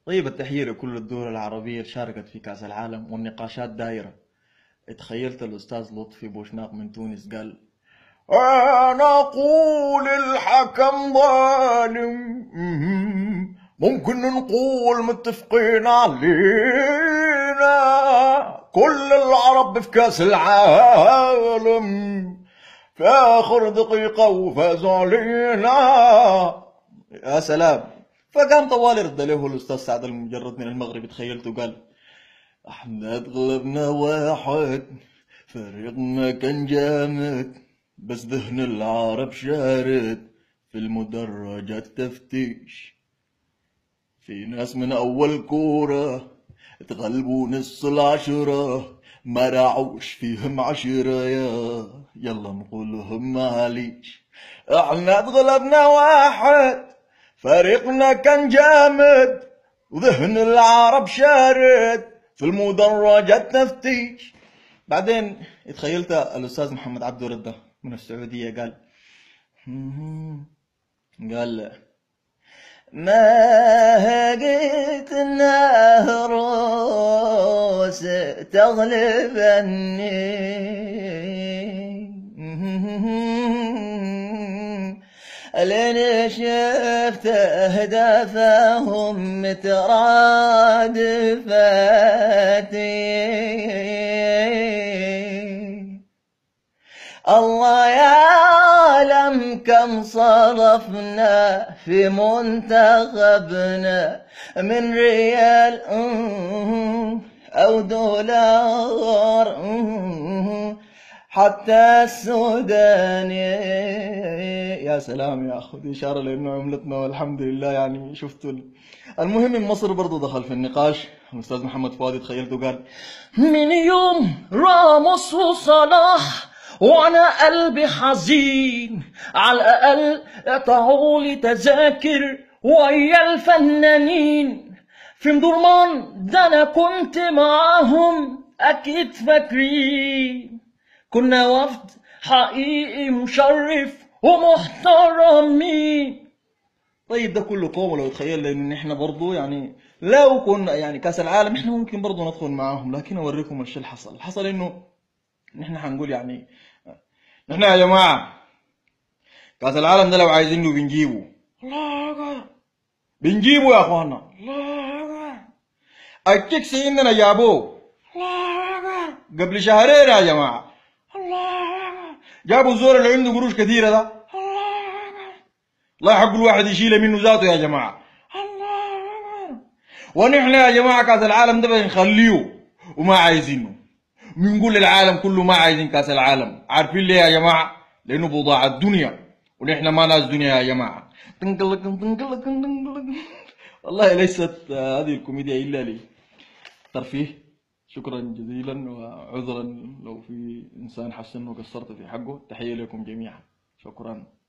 طيب التحية لكل الدول العربية اللي شاركت في كأس العالم والنقاشات دايرة. تخيلت الأستاذ لطفي بوشناق من تونس قال: أنا أقول الحكم ظالم، ممكن نقول متفقين علينا كل العرب في كأس العالم في آخر دقيقة وفازوا علينا. يا سلام. فقام طوال رد له الأستاذ سعد المجرد من المغرب، تخيلته قال: احنا غلبنا واحد، فريقنا كان جامد، بس ذهن العرب شارد في المدرجات تفتيش. في ناس من أول كورة اتغلبوا نص العشرة، ما راعوش فيهم عشرة، يلا نقولهم معليش. احنا اتغلبنا واحد، فريقنا كان جامد، وذهن العرب شارد في المدرجات تفتيش. بعدين تخيلت الأستاذ محمد عبده رده من السعودية قال: قال ما قلت روس تغلبني، لين شفت أهدافهم مترادفتي. الله يعلم كم صرفنا في منتخبنا من ريال أو دولار، حتى السوداني. يا سلام يا أخو، دي إشارة لأنه عملتنا والحمد لله. يعني شفتوا المهم مصر برضو دخل في النقاش. الأستاذ محمد فؤاد تخيلته قال: من يوم راموس وصلاح وانا قلبي حزين، على الاقل اقطعوا لي تذاكر ويا الفنانين في مدرمان، ده انا كنت معاهم اكيد فاكرين، كنا وفد حقيقي مشرف ومحترمين. طيب ده كله قوم لو تخيل، لان احنا برضو يعني لو كنا يعني كاس العالم احنا ممكن برضو ندخل معاهم. لكن اوريكم الشيء اللي حصل انه نحن حنقول يعني نحن يا جماعة كأس العالم ده لو عايزينه بنجيبه، الله أكبر، بنجيبه يا اخوانا، الله أكبر. التكس عندنا جابوه، الله أكبر، قبل شهرين يا جماعة، الله أكبر. جابوا الزور اللي عنده قروش كثيرة ده، الله أكبر، الله يحق الواحد يشيله منه ذاته يا جماعة، الله أكبر. ونحن يا جماعة كأس العالم ده بنخليه وما عايزينه، بنقول للعالم كله ما عايزين كاس العالم. عارفين ليه يا جماعه؟ لانه بضاعة الدنيا، ونحن ما ناس دنيا يا جماعه. والله ليست هذه الكوميديا الا لي ترفيه. شكرا جزيلا، وعذرا لو في انسان حس انه قصرت في حقه. تحيه لكم جميعا، شكرا.